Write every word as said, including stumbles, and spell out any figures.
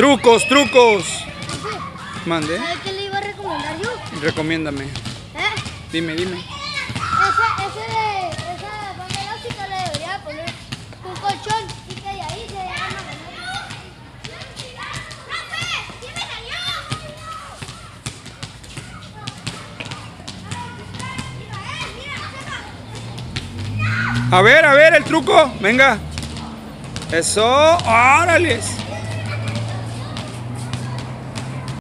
Trucos, trucos. Mande. ¿Sabes qué le iba a recomendar yo? Recomiéndame. ¿Eh? Dime, dime. Ese, ese de, esa banda elástica le debería poner un colchón y que de ahí se llama. A ver, a ver el truco. Venga. Eso. Órale.